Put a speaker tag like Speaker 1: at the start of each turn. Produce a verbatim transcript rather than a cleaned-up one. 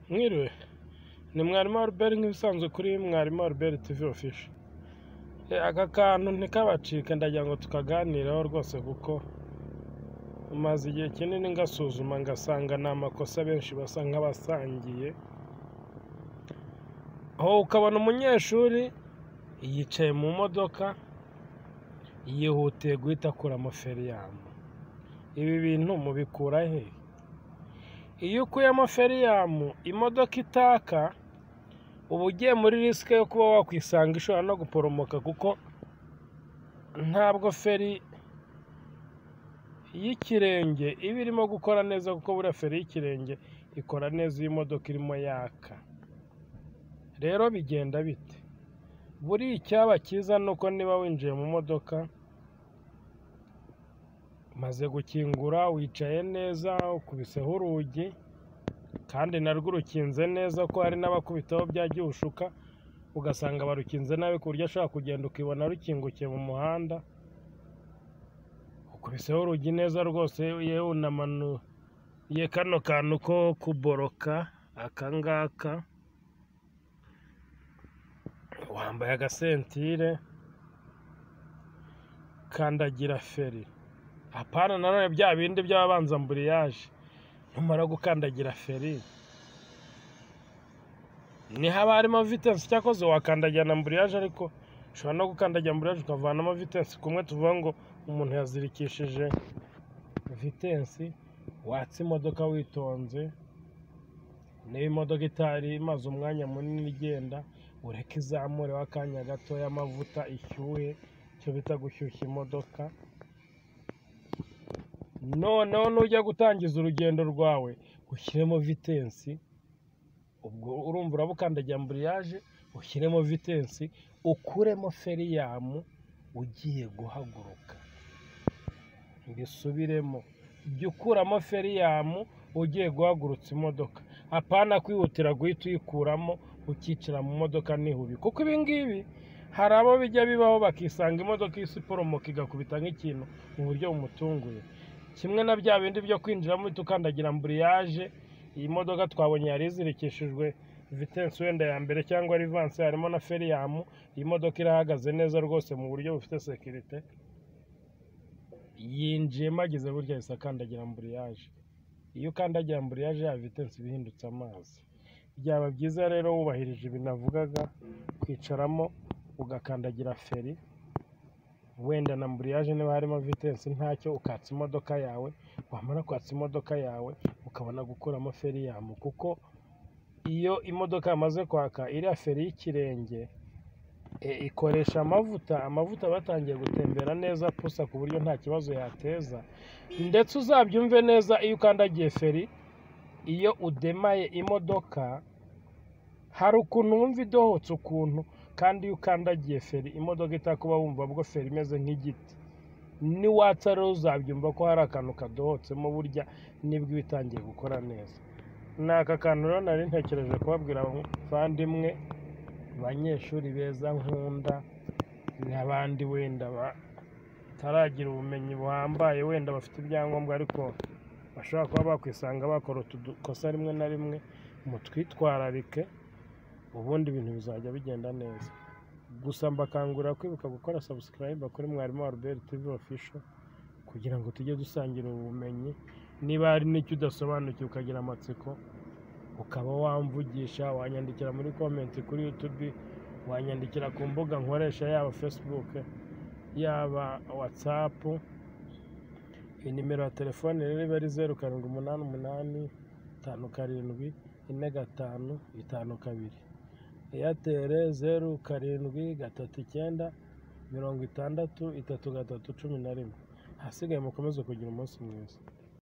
Speaker 1: Mwiriwe ni mwarimu Albert nk'ibisanzwe kuri mwarimu Albert T V official. Aka kantu ntikabacike ndagira ngo tukaganiraho rwose kuko umaze igihe kinini ngasuzuma ngasanga ni amakosa benshi basa nk'abasangiye. Aho ukabona umunyeshuri yicaye mu modoka yihutiye guhita akuramo feriyamu. Ibi bintu mubikura he? Iyo ukuyemo feriyamu imodoka itaka uba ugiye muri risike yo kuba wakwisanga ishobora no guporomoka, kuko ntabwo feri y'ikirenge iba irimo gukora neza, kuko buriya feri y'ikirenge ikora neza iyo imodoka irimo yaka. Rero bigenda bite? Buri icyaba cyiza nuko niba winjiye mu modoka maze gukingura wicaye neza ukubiseho urugi kandi narwo urukinze neza, ko hari n'abakubitaho bya gihushuka ugasanga barukinze nabi ku buryo ashobora kugenda ukibona rukingukiye mu muhanda. Ukubiseho urugi neza rwose, yewe unamanuye kano kantu ko kuboroka aka ngaka, wambaye agasentire, kandagira feri. Apana nanone bya bindi by'abanza mburiyaje. Numara gukandagira feri ni haba harimo vitesi, cyakoze wakandagira na mburiyaje, ariko ushobora no gukandagira mburiyaje ukavanamo vitesi. Kumwe tuvuga ngo umuntu yazirikishije vitesi, watsa imodoka witonze. Niba imodoka itari imaze umwanya munini igenda, ureke izamure w'akanya gatoya amavuta ishyuhe, cyo bita gushyushya imodoka. Noneho nujya gutangiza urugendo rwawe ushyiremo vitesi. Ubwo urumva urabukandagira mburiyaje, ushyiremo vitesi, ukuremo feriyamu ugiye guhaguruka. Mbisubiremo, jya ukuramo feriyamu ugiye guhagurutsa imodoka. Apana kwihutira guhita uyikuramo ukicara mu modoka nihubi, kuko ibi ngibi hari abo bijya bibaho bakisanga imodoka y'isi iporomoka igakubita nk'ikintu mu buryo bumutunguye. Kimwe na bya bindi byo kwinjiramo uhita ukandagira mburiyaje. Iyi modoka twabonye yari izirikishijwe vitesi wenda ya mbere cyangwa rivanse, harimo na feriyamu. Iyi modoka irahagaze neza rwose mu buryo bufite sekirite. Yinjiyemo ageze burya yahise akandagira mburiyaje. Iyo ukandagira mburiyaje ya vitesi bihindutse amazi. Byaba byiza rero wubahirije ibi navugaga, kwicaramo ugakandagira feri, wenda na mburiyaje niba harimo vitesi ntacyo, ukatsa imodoka yawe. Wamara kwatsa imodoka yawe ukabona gukuramo feriyamu, kuko iyo imodoka yamaze kwaka iriya feri y'ikirenge e, ikoresha amavuta. Amavuta batangiye gutembera neza pusa, ku buryo nta kibazo yateza. Ndetse uzabyumve neza, iyo ukandagiye feri, iyo udemaye imodoka hari ukuntu wumva idohotse ukuntu, kandi iyo ukandagiye feri imodoka itakuba wumva bwo feri imeze nk'igiti. Niwatsa rero uzabyumva ko hari akantu kadohotsemo burya nibwo bitangiye gukora neza. Ni aka kantu rero nari ntekereje kubabwira abavandimwe, abanyeshuri beza nkunda, n'abandi wenda bataragira ubumenyi buhambaye, wenda bafite ibyangombwa ariko bashobora kuba bakwisanga bakora udukosa rimwe na rimwe. Mutwitwararike ubundi ibintu bizajya bigenda neza. Gusa mbakangurira kwibuka gukora subscribe kuri mwarimu Albert T V official, kugira ngo tujye dusangira ubumenyi. Niba hari n'icyo udasobanukiwe ukagira amatsiko, ukaba wamvugisha, wanyandikira muri comment kuri YouTube, wanyandikira ku mbuga nkoresha yaba Facebook yaba WhatsApp. Inimero ya telefone rero iba ari zeru karindwi umunani umunani tanu karindwi ine gatanu itanu kabiri. Airtel zeru karindwi gatatu icyenda mirongo itandatu itatu gatatu cumi na rimwe. Hasigaye mukomeze kugira umunsi mwiza.